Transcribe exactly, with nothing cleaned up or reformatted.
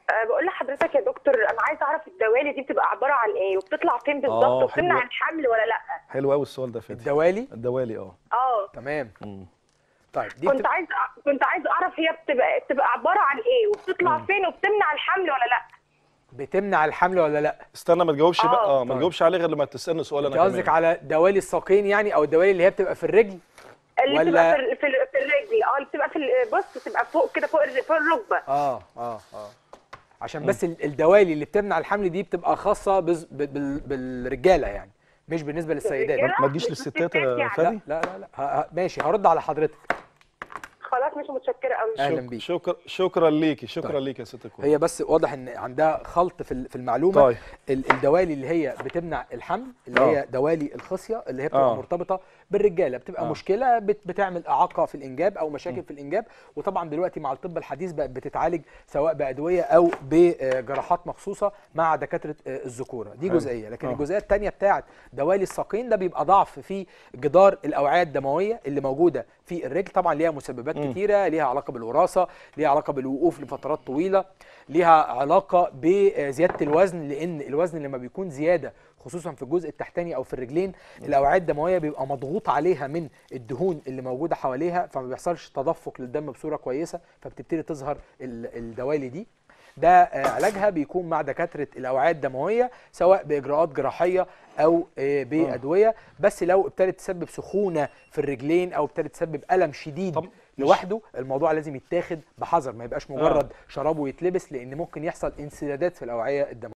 أه بقول لحضرتك يا دكتور، انا عايزه اعرف الدوالي دي بتبقى عباره عن ايه وبتطلع فين بالظبط اه وبتمنع حلو. الحمل ولا لا؟ حلو قوي السؤال ده فادي. الدوالي. الدوالي اه. اه تمام. مم. طيب دي كنت بتبقى عايزه كنت عايزه اعرف هي بتبقى بتبقى عباره عن ايه وبتطلع مم. فين وبتمنع الحمل ولا لا؟ بتمنع الحمل ولا لا؟ استنى ما تجاوبش بقى، آه. اه ما طيب. تجاوبش عليه غير لما تسالني سؤال انت انا قصدك كمان. على دوالي الساقين يعني، او الدوالي اللي هي بتبقى في الرجل اللي ولا؟ بتبقى في ال- في ال- في الرجل، اه اللي بتبقى في ال- بص بتبقى فوق كده، فوق الر- فوق الركبه. اه اه اه عشان بس ال- الدوالي اللي بتمنع الحمل دي بتبقى خاصه بز... ب- بال... بالرجاله يعني، مش بالنسبه للسيدات. الرجالة؟ ما تجيش مش للستات للستات يا يعني. فادي. لا لا لا ه... ه... ماشي، هرد على حضرتك. خلاص مش متشكره قوي. أهلا شك... بيك. شكرا شكرا ليكي، شكرا طيب. ليكي يا ست الكل. هي بس واضح ان عندها خلط في ال- في المعلومه. طيب. ال- الدوالي اللي هي بتمنع الحمل اللي آه. هي دوالي الخصيه اللي هي بتبقى آه. مرتبطه بالرجاله، بتبقى آه. مشكله بت- بتعمل اعاقه في الانجاب او مشاكل م. في الانجاب. وطبعا دلوقتي مع الطب الحديث بقت بتتعالج سواء بادويه او بجراحات مخصوصه مع دكاتره الذكوره. دي حلو. جزئيه. لكن آه. الجزئيه الثانيه بتاعه دوالي الساقين ده بيبقى ضعف في جدار الاوعيه الدمويه اللي موجوده في الرجل. طبعا ليها مسببات م. كتيره، ليها علاقه بالوراثه، ليها علاقه بالوقوف لفترات طويله، ليها علاقه بزياده الوزن، لان الوزن لما بيكون زياده خصوصا في الجزء التحتاني او في الرجلين الاوعيه الدمويه بيبقى مضغوط عليها من الدهون اللي موجوده حواليها، فما بيحصلش تدفق للدم بصوره كويسه، فبتبتدي تظهر ال- الدوالي دي. ده آه، علاجها بيكون مع دكاتره الاوعيه الدمويه سواء باجراءات جراحيه او آه، بادويه. بس لو ابتدت تسبب سخونه في الرجلين او ابتدت تسبب الم شديد طب لوحده، الموضوع لازم يتاخد بحذر، ما يبقاش مجرد شراب ويتلبس، لان ممكن يحصل انسدادات في الاوعيه الدمويه.